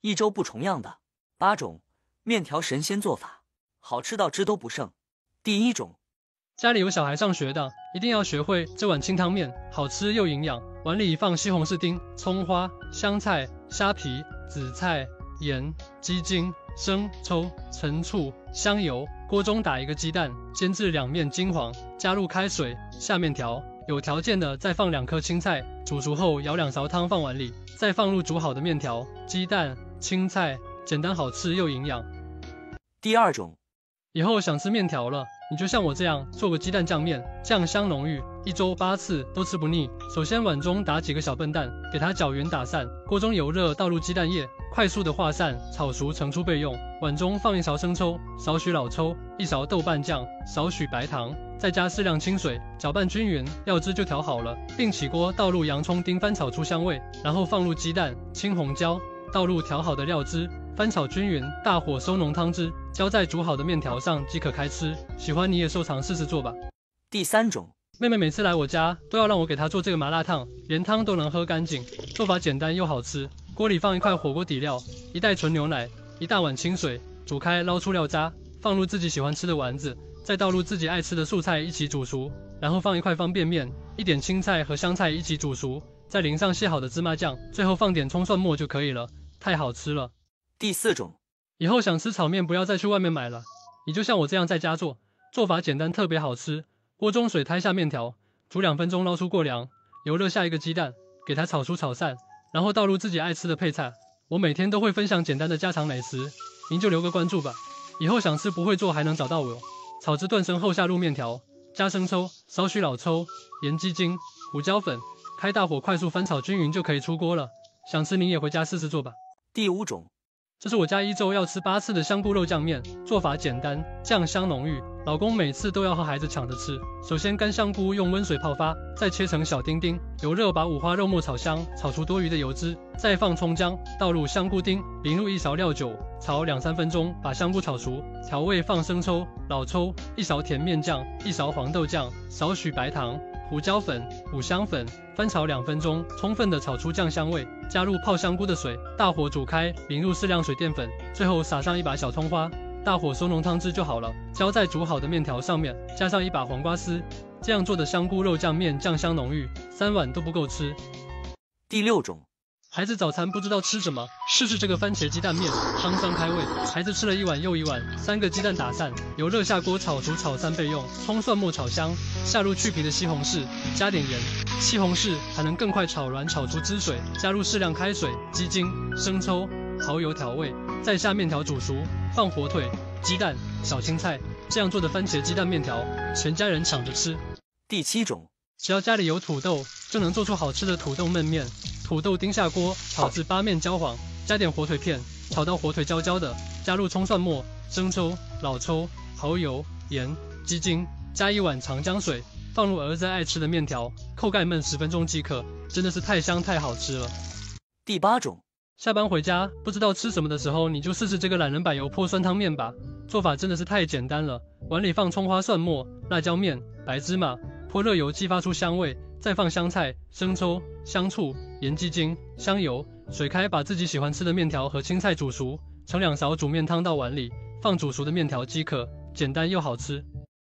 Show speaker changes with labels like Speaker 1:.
Speaker 1: 一周不重样的。8种面条神仙做法，好吃到汁都不剩。第1种，
Speaker 2: 家里有小孩上学的，一定要学会这碗清汤面，好吃又营养。碗里放西红柿丁、葱花、香菜、虾皮、紫菜、盐、鸡精、生抽、陈醋、香油。锅中打1个鸡蛋，煎至两面金黄，加入开水，下面条。有条件的再放2颗青菜，煮熟后舀2勺汤放碗里，再放入煮好的面条、鸡蛋、青菜，简单好吃又营养。
Speaker 1: 第2种，
Speaker 2: 以后想吃面条了，你就像我这样做个鸡蛋酱面，酱香浓郁，1周8次都吃不腻。首先碗中打几个小笨蛋，给它搅匀打散，锅中油热，倒入鸡蛋液，快速的化散，炒熟盛出备用。碗中放1勺生抽，少许老抽，1勺豆瓣酱，少许白糖，再加适量清水，搅拌均匀，料汁就调好了，并起锅倒入洋葱丁翻炒出香味，然后放入鸡蛋、青红椒，倒入调好的料汁，翻炒均匀，大火收浓汤汁，浇在煮好的面条上即可开吃。喜欢你也收藏试试做吧。
Speaker 1: 第3种，
Speaker 2: 妹妹每次来我家都要让我给她做这个麻辣烫，连汤都能喝干净，做法简单又好吃。锅里放1块火锅底料，1袋纯牛奶，1大碗清水，煮开捞出料渣，放入自己喜欢吃的丸子，再倒入自己爱吃的素菜一起煮熟，然后放1块方便面，1点青菜和香菜一起煮熟，再淋上卸好的芝麻酱，最后放点葱蒜末就可以了，太好吃了。
Speaker 1: 第4种，
Speaker 2: 以后想吃炒面不要再去外面买了，你就像我这样在家做，做法简单特别好吃。锅中水胎下面条，煮2分钟捞出过凉，油热下1个鸡蛋，给它炒熟炒散，然后倒入自己爱吃的配菜。我每天都会分享简单的家常美食，您就留个关注吧，以后想吃不会做还能找到我。炒至断生后下入面条，加生抽，少许老抽，盐鸡精、胡椒粉，开大火快速翻炒均匀就可以出锅了。想吃您也回家试试做吧。
Speaker 1: 第5种，
Speaker 2: 这是我家1周要吃8次的香菇肉酱面，做法简单，酱香浓郁，老公每次都要和孩子抢着吃。首先干香菇用温水泡发，再切成小丁丁，油热把五花肉末炒香，炒出多余的油脂，再放葱姜，倒入香菇丁，淋入1勺料酒，炒2-3分钟，把香菇炒熟。调味放生抽、老抽，1勺甜面酱，1勺黄豆酱，少许白糖、胡椒粉、五香粉，翻炒2分钟，充分的炒出酱香味，加入泡香菇的水，大火煮开，淋入适量水淀粉，最后撒上1把小葱花，大火收浓汤汁就好了，浇在煮好的面条上面，加上1把黄瓜丝，这样做的香菇肉酱面酱香浓郁，3碗都不够吃。
Speaker 1: 第6种，
Speaker 2: 孩子早餐不知道吃什么，试试这个番茄鸡蛋面，汤香开胃。孩子吃了1碗又1碗，3个鸡蛋打散，油热下锅炒熟炒散备用。葱蒜末炒香，下入去皮的西红柿，加点盐，西红柿还能更快炒软，炒出汁水，加入适量开水、鸡精、生抽、蚝油调味，再下面条煮熟，放火腿、鸡蛋、小青菜，这样做的番茄鸡蛋面条，全家人抢着吃。
Speaker 1: 第7种，
Speaker 2: 只要家里有土豆，就能做出好吃的土豆焖面。土豆丁下锅，炒至8面焦黄，加点火腿片，炒到火腿焦焦的，加入葱蒜末、生抽、老抽、蚝油、盐、鸡精，加1碗长姜水，放入儿子爱吃的面条，扣盖焖10分钟即可，真的是太香太好吃了。
Speaker 1: 第8种，
Speaker 2: 下班回家不知道吃什么的时候，你就试试这个懒人柏油泼酸汤面吧，做法真的是太简单了。碗里放葱花蒜末、辣椒面、白芝麻，泼热油激发出香味，再放香菜、生抽、香醋、盐鸡精、香油，水开把自己喜欢吃的面条和青菜煮熟，盛2勺煮面汤到碗里，放煮熟的面条即可，简单又好吃。